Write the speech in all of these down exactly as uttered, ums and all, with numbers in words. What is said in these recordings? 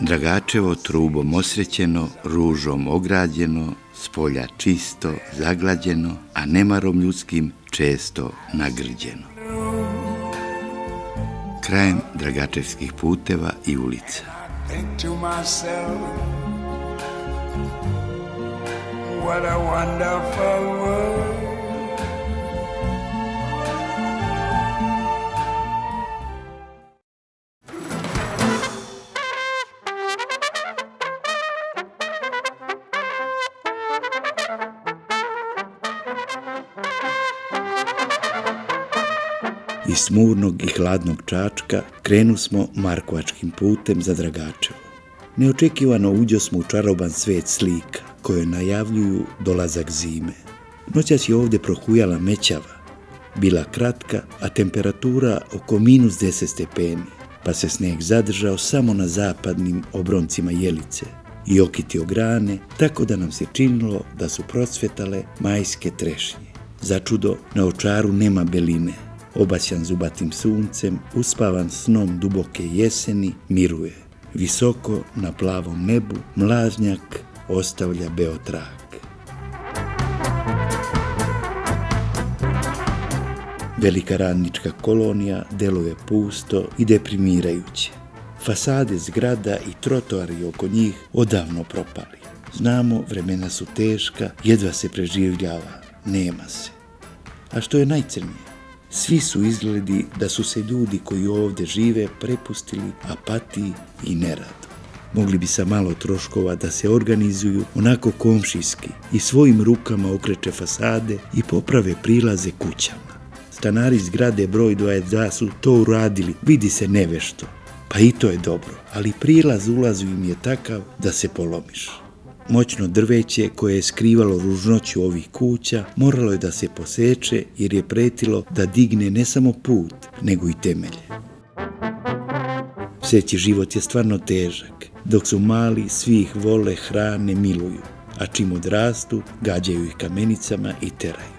Dragačevo trubom osrećeno, ružom ograđeno, s polja čisto, zaglađeno, a nemarom ljudskim često nagrđeno. Krajem dragačevskih puteva i ulica. What a wonderful world. Iz smurnog i hladnog Čačka krenu smo Markovačkim putem za Dragačevo. Neočekivano uđo smo u čaroban svet slika koje najavljuju dolazak zime. Noćas je ovdje prohujala mećava, bila kratka, a temperatura oko minus deset stepeni, pa se sneg zadržao samo na zapadnim obroncima Jelice i okitio grane, tako da nam se činilo da su procvetale majske trešnje. Začudo, na Ovčaru nema beline. Obasjan zubatim suncem, uspavan snom duboke jeseni, miruje. Visoko na plavom nebu mlaznjak ostavlja beo trag. Velika radnička kolonija deluje pusto i deprimirajuće. Fasade zgrada i trotoari oko njih odavno propali. Znamo, vremena su teška, jedva se preživljava, nema se. A što je najcrnije? Svi su izgledi da su se ljudi koji ovdje žive prepustili apatiji i neradu. Mogli bi sa malo troškova da se organizuju onako komšijski i svojim rukama okreče fasade i poprave prilaze kućama. Stanari zgrade broj dvadeset dva su to uradili, vidi se nevešto. Pa i to je dobro, ali prilaz ulazu im je takav da se polomiš. Moćno drveće koje je skrivalo ružnoću ovih kuća moralo je da se poseče jer je pretilo da digne ne samo put, nego i temelje. Pseći život je stvarno težak, dok su mali svi ih vole, hrane, miluju, a čim odrastu gađaju ih kamenicama i teraju.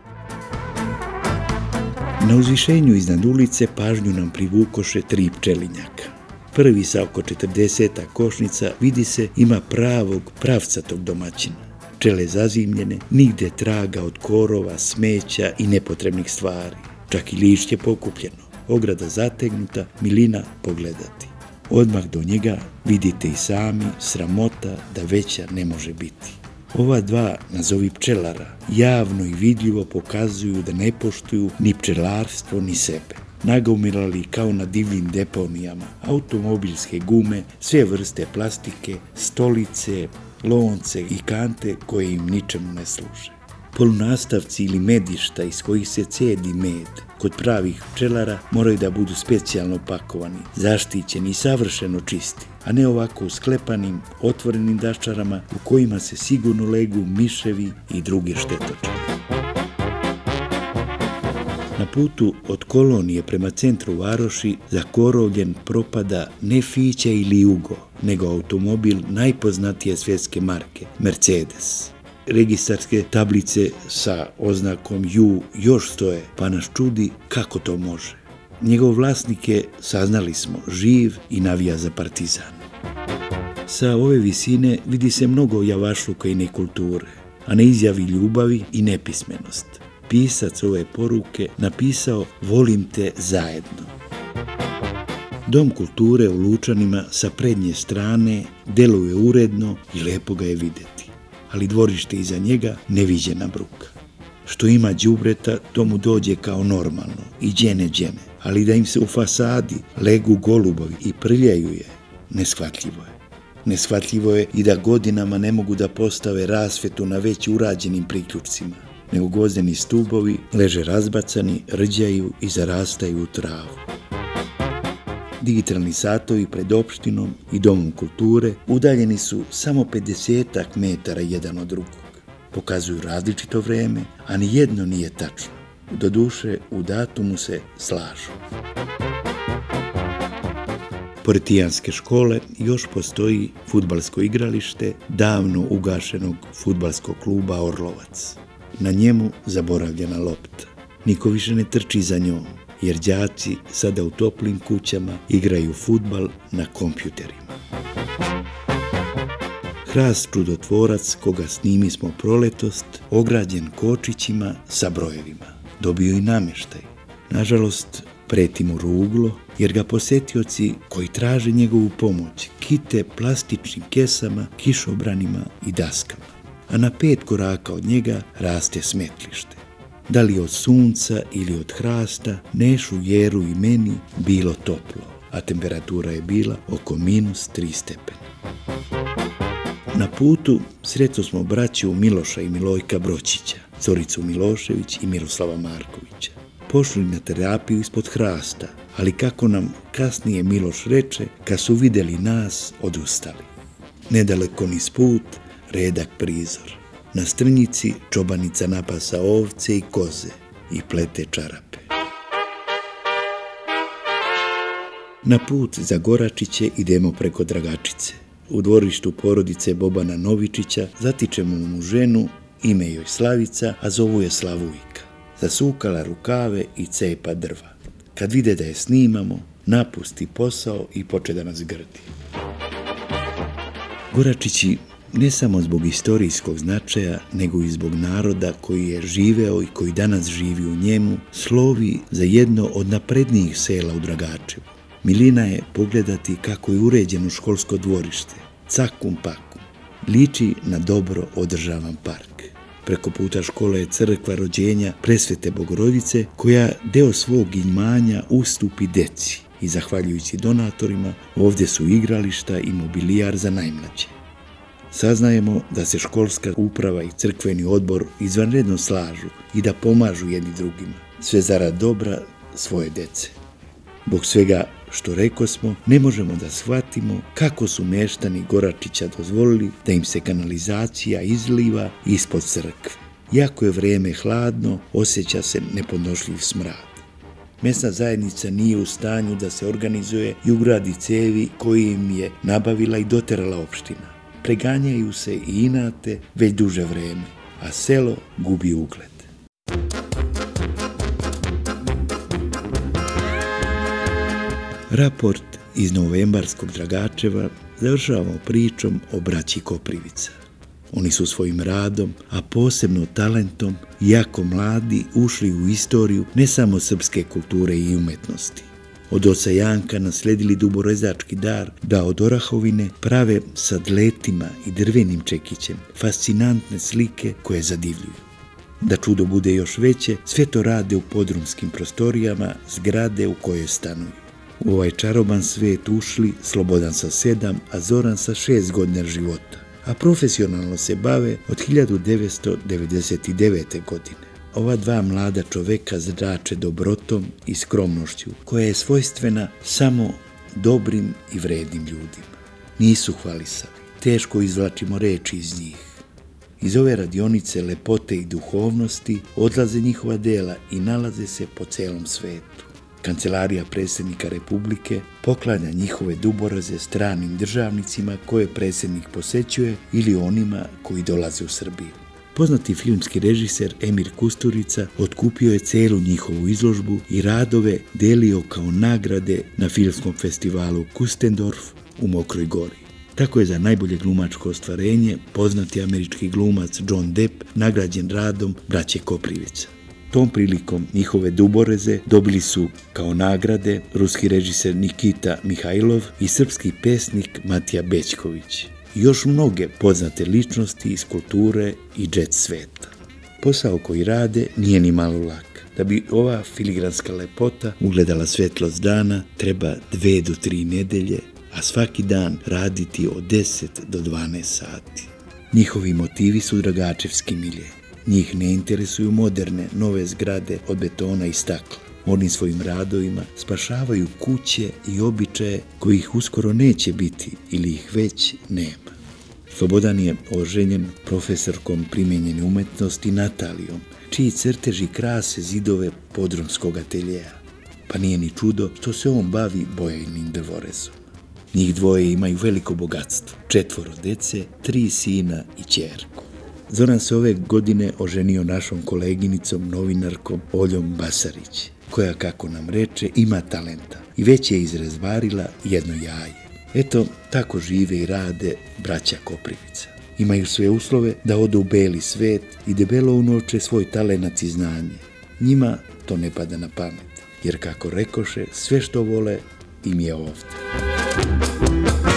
Na uzvišenju iznad ulice pažnju nam privukoše tri pčelinjaka. Prvi sa oko četrdeseta košnica vidi se ima pravog, pravcatog domaćina. Pčele zazimljene, nigde traga od korova, smeća i nepotrebnih stvari. Čak i lišće pokupljeno, ograda zategnuta, milina pogledati. Odmah do njega vidite i sami sramota da veća ne može biti. Ova dva, nazovi pčelara, javno i vidljivo pokazuju da ne poštuju ni pčelarstvo ni sebe. Nagomilali kao na divljim deponijama, automobilske gume, sve vrste plastike, stolice, lonce i kante koje im ničemu ne služe. Polunastavci ili medišta iz kojih se cedi med kod pravih pčelara moraju da budu specijalno pakovani, zaštićeni i savršeno čisti, a ne ovako u sklepanim, otvorenim daščarama u kojima se sigurno legu miševi i druge štetočine. Na putu od kolonije prema centru varoši zakorovljen propada ne Fića ili Jugo, nego automobil najpoznatije svjetske marke, Mercedes. Registarske tablice sa oznakom ju još stoje, pa nas čudi kako to može. Njegov vlasnik je, saznali smo, živ i navija za Partizan. Sa ove visine vidi se mnogo javašluka i nekulture, a ne izjavi ljubavi i nepismenost. Pisac ove poruke napisao "Volim te zajedno". Dom kulture u Lučanima sa prednje strane deluje uredno i lepo ga je videti, ali dvorište iza njega neviđena bruka. Što ima đubreta, to mu dođe kao normalno i đene đene, ali da im se u fasadi legu golubovi i prljaju je, neshvatljivo je. Neshvatljivo je i da godinama ne mogu da postave rasvetu na već urađenim priključcima, nego gvozdeni stubovi leže razbacani, rđaju i zarastaju u travu. Digitalni satovi pred opštinom i domom kulture udaljeni su samo pedesetak metara jedan od drugog. Pokazuju različito vreme, a ni jedno nije tačno. Doduše, u datumu se slažu. Pored Tijanske škole još postoji fudbalsko igralište davno ugašenog fudbalskog kluba Orlovac. Na njemu zaboravljena lopta. Niko više ne trči za njom, jer đaci sada u toplim kućama igraju fudbal na kompjuterima. Hrast čudotvorac, koga snimi smo proletost, ograđen kočićima sa brojevima. Dobio i namještaj. Nažalost, preti mu ruglo, jer ga posetioci koji traže njegovu pomoć kite plastičnim kesama, kišobranima i daskama. A na pet koraka od njega raste smetlište. Da li od sunca ili od hrasta, Nešu, Jeru i meni bilo toplo, a temperatura je bila oko minus tri stepena. Na putu sretno smo braću Miloša i Milojka Bročića, Zoricu Milošević i Miroslava Markovića. Pošli na terapiju ispod hrasta, ali kako nam kasnije Miloš reče, kad su vidjeli nas, odustali. Nedaleko niz put, redak prizor. Na strnjici čobanica napasa ovce i koze i plete čarape. Na put za Goračiće idemo preko Dragačice. U dvorištu porodice Bobana Novičića zatičemo mu ženu, ime joj Slavica, a zovu je Slavujka. Zasukala rukave i cepa drva. Kad vide da je snimamo, napusti posao i poče da nas grdi. Goračići, ne samo zbog istorijskog značaja, nego i zbog naroda koji je živeo i koji danas živi u njemu, slovi za jedno od naprednijih sela u Dragačevu. Milina je pogledati kako je uređeno školsko dvorište, cakum pakum. Liči na dobro održavan park. Preko puta škole je crkva rođenja Presvete Bogorodice, koja deo svog imanja ustupi deci i zahvaljujući donatorima ovdje su igrališta i mobilijar za najmlađe. Saznajemo da se školska uprava i crkveni odbor izvanredno slažu i da pomažu jedni drugima, sve zarad dobra svoje dece. Zbog svega što rekosmo, ne možemo da shvatimo kako su meštani Goračića dozvolili da im se kanalizacija izliva ispod crkve. Iako je vrijeme hladno, osjeća se nepodnošljiv smrad. Mesna zajednica nije u stanju da se organizuje i ugradi cevi koje im je nabavila i doterala opština. Preganjaju se i inate već duže vrijeme, a selo gubi ugled. Raport iz novembarskog Dragačeva završavamo pričom o braći Koprivica. Oni su svojim radom, a posebno talentom, jako mladi, ušli u istoriju ne samo srpske kulture i umetnosti. Od oca Janka nasledili duborezački dar da od orahovine prave sa dletima i drvenim čekićem fascinantne slike koje zadivljuju. Da čudo bude još veće, sve to rade u podrumskim prostorijama zgrade u kojoj stanuju. U ovaj čaroban svet ušli Slobodan sa sedam, a Zoran sa šest godina života, a profesionalno se bave od hiljadu devetsto devedeset devete. godine. Ova dva mlada čoveka zrače dobrotom i skromnošću, koja je svojstvena samo dobrim i vrednim ljudima. Nisu hvalisavi, teško izvlačimo reči iz njih. Iz ove radionice lepote i duhovnosti odlaze njihova dela i nalaze se po celom svetu. Kancelarija predsjednika Republike poklanja njihove duboraze stranim državnicima koje predsjednik posećuje ili onima koji dolaze u Srbiju. Poznati filmski režiser Emir Kusturica otkupio je celu njihovu izložbu i radove delio kao nagrade na filmskom festivalu Kustendorf u Mokroj Gori. Tako je za najbolje glumačko ostvarenje poznati američki glumac John Depp nagrađen radom braće Koprivica. Tom prilikom njihove duboreze dobili su kao nagrade ruski režiser Nikita Mihajlov i srpski pesnik Matija Bećković. I još mnoge poznate ličnosti iz kulture i džet sveta. Posao koji rade nije ni malo lak. Da bi ova filigranska lepota ugledala svetlost dana, treba dve do tri nedelje, a svaki dan raditi od deset do dvanaest sati. Njihovi motivi su dragačevski milje. Njih ne interesuju moderne, nove zgrade od betona i stakla. Oni svojim radovima spašavaju kuće i običaje kojih uskoro neće biti ili ih već nema. Slobodan je oženjen profesorkom primenjene umetnosti Natalijom, čiji crteži krase zidove podrumskog ateljeja. Pa nije ni čudo što se on bavi bojajnim drvorezom. Njih dvoje imaju veliko bogatstvo, četvoro dece, tri sina i ćerku. Zoran se ove godine oženio našom koleginicom, novinarkom Oljom Basarić, koja, kako nam reče, ima talenta i već je izrezbarila jedno jaje. Eto, tako žive i rade braća Koprivica. Imaju sve uslove da odu u beli svet i debelo unovče svoj talenat i znanje. Njima to ne pada na pamet, jer kako rekoše, sve što vole im je ovdje.